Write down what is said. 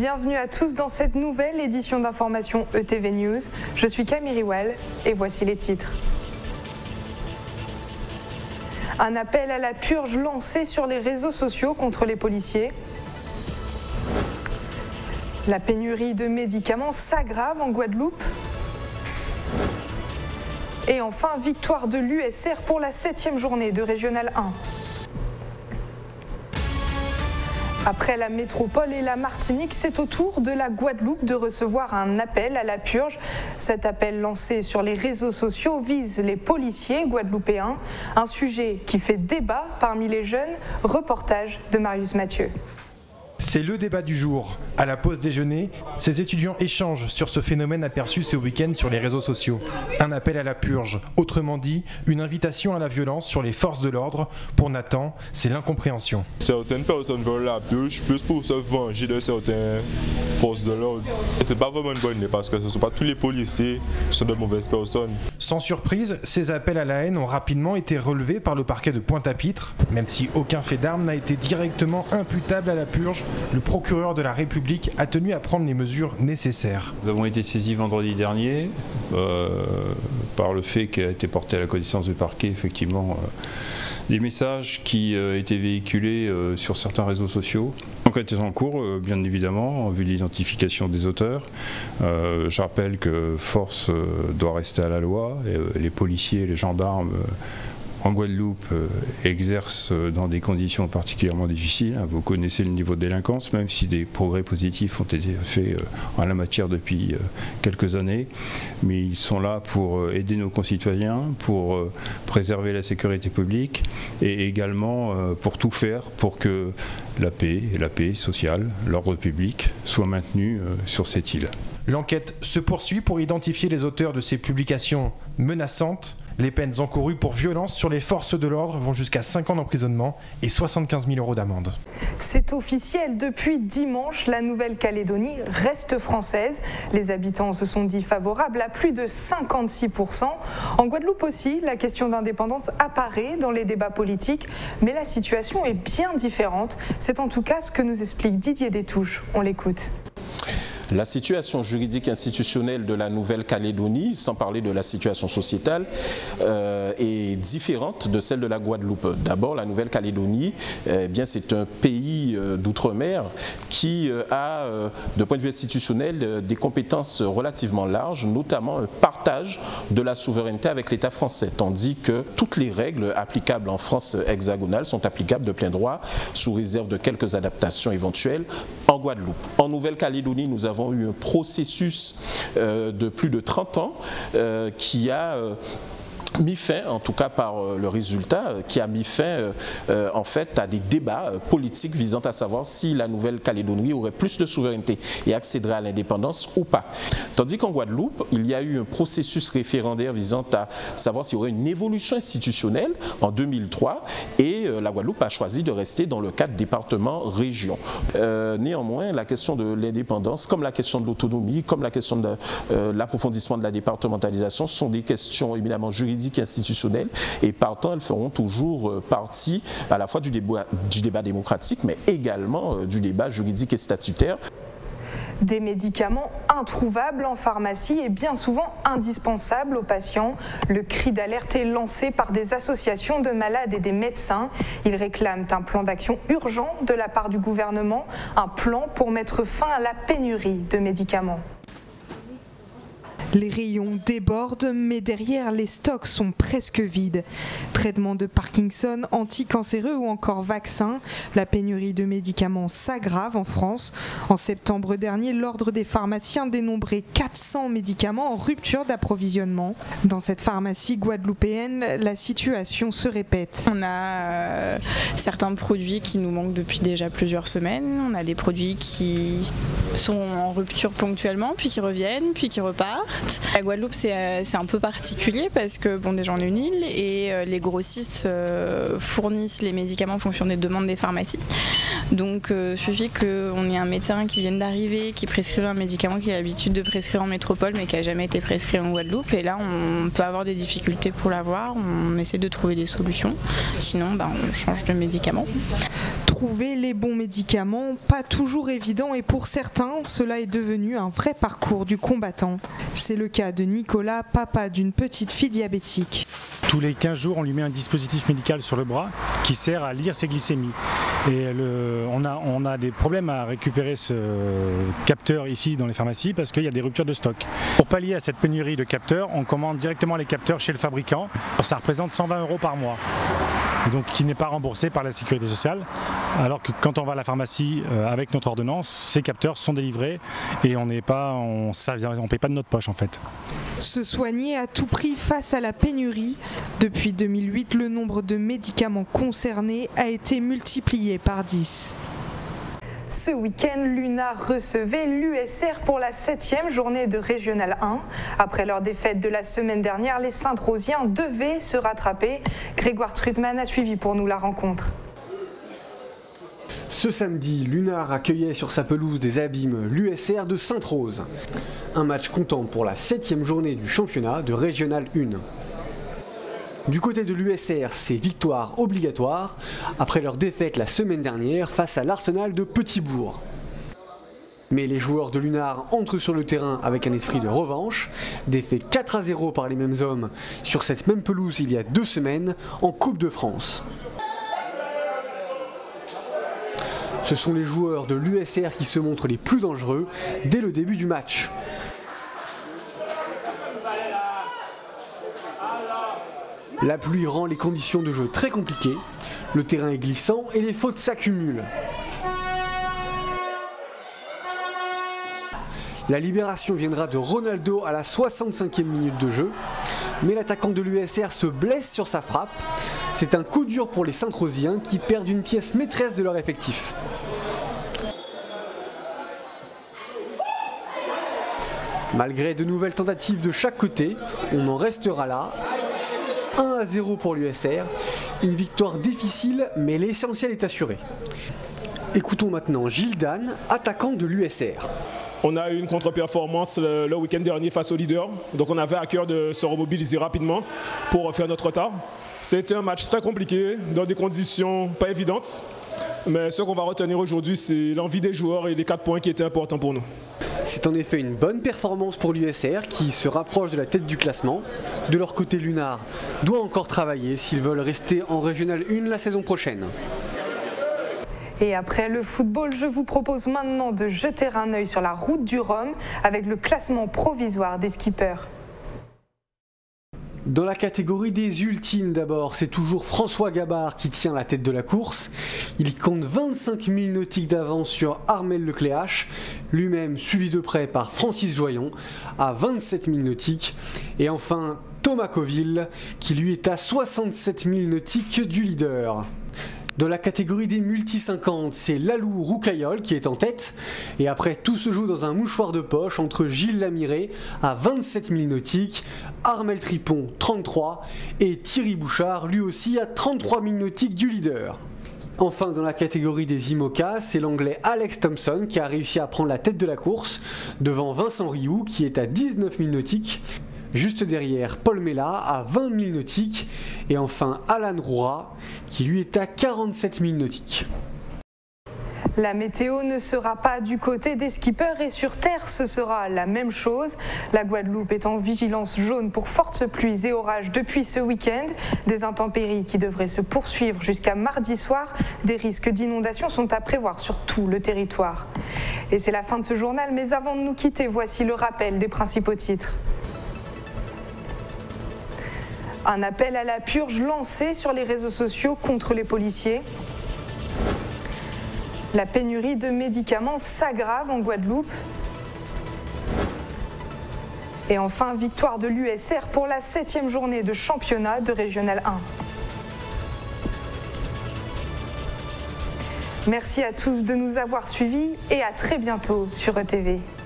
Bienvenue à tous dans cette nouvelle édition d'information ETV News. Je suis Camille Riwal et voici les titres. Un appel à la purge lancé sur les réseaux sociaux contre les policiers. La pénurie de médicaments s'aggrave en Guadeloupe. Et enfin, victoire de l'USR pour la 7e journée de Régional 1. Après la métropole et la Martinique, c'est au tour de la Guadeloupe de recevoir un appel à la purge. Cet appel lancé sur les réseaux sociaux vise les policiers guadeloupéens, un sujet qui fait débat parmi les jeunes. Reportage de Marius Mathieu. C'est le débat du jour. À la pause déjeuner, ces étudiants échangent sur ce phénomène aperçu ce week-end sur les réseaux sociaux. Un appel à la purge, autrement dit, une invitation à la violence sur les forces de l'ordre. Pour Nathan, c'est l'incompréhension. Certaines personnes veulent la purge plus pour se venger de certaines forces de l'ordre. C'est pas vraiment une bonne idée parce que ce ne sont pas tous les policiers qui sont de mauvaises personnes. Sans surprise, ces appels à la haine ont rapidement été relevés par le parquet de Pointe-à-Pitre. Même si aucun fait d'armes n'a été directement imputable à la purge, le procureur de la République a tenu à prendre les mesures nécessaires. Nous avons été saisis vendredi dernier par le fait qu'a été porté à la connaissance du parquet, effectivement, des messages qui étaient véhiculés sur certains réseaux sociaux. L'enquête est en cours, bien évidemment, en vue de l'identification des auteurs. Je rappelle que force doit rester à la loi. Les policiers, les gendarmes en Guadeloupe exercent dans des conditions particulièrement difficiles. Vous connaissez le niveau de délinquance, même si des progrès positifs ont été faits en la matière depuis quelques années. Mais ils sont là pour aider nos concitoyens, pour préserver la sécurité publique et également pour tout faire pour que la paix sociale, l'ordre public soient maintenus sur cette île. L'enquête se poursuit pour identifier les auteurs de ces publications menaçantes. Les peines encourues pour violence sur les forces de l'ordre vont jusqu'à 5 ans d'emprisonnement et 75 000 € d'amende. C'est officiel, depuis dimanche, la Nouvelle-Calédonie reste française. Les habitants se sont dit favorables à plus de 56%. En Guadeloupe aussi, la question d'indépendance apparaît dans les débats politiques, mais la situation est bien différente. C'est en tout cas ce que nous explique Didier Détouche. On l'écoute. La situation juridique institutionnelle de la Nouvelle-Calédonie, sans parler de la situation sociétale, est différente de celle de la Guadeloupe. D'abord, la Nouvelle-Calédonie, c'est un pays d'outre-mer qui a, de point de vue institutionnel, des compétences relativement larges, notamment un partage de la souveraineté avec l'État français, tandis que toutes les règles applicables en France hexagonale sont applicables de plein droit, sous réserve de quelques adaptations éventuelles, en Guadeloupe. En Nouvelle-Calédonie, nous avons eu un processus de plus de 30 ans qui a mis fin, en tout cas par le résultat, qui a mis fin en fait à des débats politiques visant à savoir si la Nouvelle-Calédonie aurait plus de souveraineté et accéderait à l'indépendance ou pas. Tandis qu'en Guadeloupe, il y a eu un processus référendaire visant à savoir s'il y aurait une évolution institutionnelle en 2003 et la Guadeloupe a choisi de rester dans le cadre département-région. Néanmoins, la question de l'indépendance, comme la question de l'autonomie, comme la question de l'approfondissement de la départementalisation, sont des questions éminemment juridiques institutionnelles et partant elles feront toujours partie à la fois du débat démocratique mais également du débat juridique et statutaire. Des médicaments introuvables en pharmacie et bien souvent indispensables aux patients. Le cri d'alerte est lancé par des associations de malades et des médecins. Ils réclament un plan d'action urgent de la part du gouvernement, un plan pour mettre fin à la pénurie de médicaments. Les rayons débordent, mais derrière, les stocks sont presque vides. Traitement de Parkinson, anticancéreux ou encore vaccins, la pénurie de médicaments s'aggrave en France. En septembre dernier, l'Ordre des pharmaciens dénombrait 400 médicaments en rupture d'approvisionnement. Dans cette pharmacie guadeloupéenne, la situation se répète. On a certains produits qui nous manquent depuis déjà plusieurs semaines. On a des produits qui sont en rupture ponctuellement, puis qui reviennent, puis qui repartent. La Guadeloupe, c'est un peu particulier parce que déjà on est une île et les grossistes fournissent les médicaments en fonction des demandes des pharmacies. Donc suffit qu'on ait un médecin qui vienne d'arriver, qui prescrive un médicament qu'il a l'habitude de prescrire en métropole mais qui n'a jamais été prescrit en Guadeloupe, et là on peut avoir des difficultés pour l'avoir, on essaie de trouver des solutions, sinon on change de médicament. Trouver les bons médicaments, pas toujours évident, et pour certains, cela est devenu un vrai parcours du combattant. C'est le cas de Nicolas, papa d'une petite fille diabétique. Tous les 15 jours, on lui met un dispositif médical sur le bras qui sert à lire ses glycémies. Et on a des problèmes à récupérer ce capteur ici dans les pharmacies parce qu'il y a des ruptures de stock. Pour pallier à cette pénurie de capteurs, on commande directement les capteurs chez le fabricant. Alors, ça représente 120 € par mois. Donc qui n'est pas remboursé par la sécurité sociale, alors que quand on va à la pharmacie avec notre ordonnance, ces capteurs sont délivrés et on ne paye pas de notre poche en fait. Se soigner à tout prix face à la pénurie. Depuis 2008, le nombre de médicaments concernés a été multiplié par 10. Ce week-end, l'UNAR recevait l'USR pour la 7e journée de Régional 1. Après leur défaite de la semaine dernière, les Saint-Rosiens devaient se rattraper. Grégoire Trutman a suivi pour nous la rencontre. Ce samedi, l'UNAR accueillait sur sa pelouse des Abîmes l'USR de Sainte-Rose. Un match comptant pour la 7e journée du championnat de Régional 1. Du côté de l'USR, c'est victoire obligatoire après leur défaite la semaine dernière face à l'Arsenal de Petit-Bourg. Mais les joueurs de l'UNAR entrent sur le terrain avec un esprit de revanche, défait 4-0 par les mêmes hommes sur cette même pelouse il y a 2 semaines en Coupe de France. Ce sont les joueurs de l'USR qui se montrent les plus dangereux dès le début du match. La pluie rend les conditions de jeu très compliquées, le terrain est glissant et les fautes s'accumulent. La libération viendra de Ronaldo à la 65e minute de jeu, mais l'attaquant de l'USR se blesse sur sa frappe. C'est un coup dur pour les Saint-Rosiens qui perdent une pièce maîtresse de leur effectif. Malgré de nouvelles tentatives de chaque côté, on en restera là. 1-0 pour l'USR, une victoire difficile mais l'essentiel est assuré. Écoutons maintenant Gilles Dan, attaquant de l'USR. On a eu une contre-performance le week-end dernier face au leader, donc on avait à cœur de se remobiliser rapidement pour refaire notre retard. C'était un match très compliqué, dans des conditions pas évidentes, mais ce qu'on va retenir aujourd'hui, c'est l'envie des joueurs et les 4 points qui étaient importants pour nous. C'est en effet une bonne performance pour l'USR qui se rapproche de la tête du classement. De leur côté, l'UNAR doit encore travailler s'ils veulent rester en Régional 1 la saison prochaine. Et après le football, je vous propose maintenant de jeter un œil sur la route du Rhum avec le classement provisoire des skippers. Dans la catégorie des ultimes d'abord, c'est toujours François Gabard qui tient la tête de la course. Il compte 25 000 nautiques d'avance sur Armel Lecléache, lui-même suivi de près par Francis Joyon à 27 000 nautiques. Et enfin Thomas Coville qui lui est à 67 000 nautiques du leader. Dans la catégorie des multi-50, c'est Lalou Roucaillol qui est en tête. Et après, tout se joue dans un mouchoir de poche entre Gilles Lamiré à 27 000 nautiques, Armel Tripon 33 et Thierry Bouchard lui aussi à 33 000 nautiques du leader. Enfin, dans la catégorie des IMOCA, c'est l'anglais Alex Thompson qui a réussi à prendre la tête de la course devant Vincent Rioux qui est à 19 000 nautiques. Juste derrière, Paul Mella à 20 000 nautiques et enfin Alan Roura qui lui est à 47 000 nautiques. La météo ne sera pas du côté des skippers et sur terre ce sera la même chose. La Guadeloupe est en vigilance jaune pour fortes pluies et orages depuis ce week-end. Des intempéries qui devraient se poursuivre jusqu'à mardi soir. Des risques d'inondation sont à prévoir sur tout le territoire. Et c'est la fin de ce journal, mais avant de nous quitter, voici le rappel des principaux titres. Un appel à la purge lancé sur les réseaux sociaux contre les policiers. La pénurie de médicaments s'aggrave en Guadeloupe. Et enfin, victoire de l'USR pour la 7e journée de championnat de Régional 1. Merci à tous de nous avoir suivis et à très bientôt sur ETV.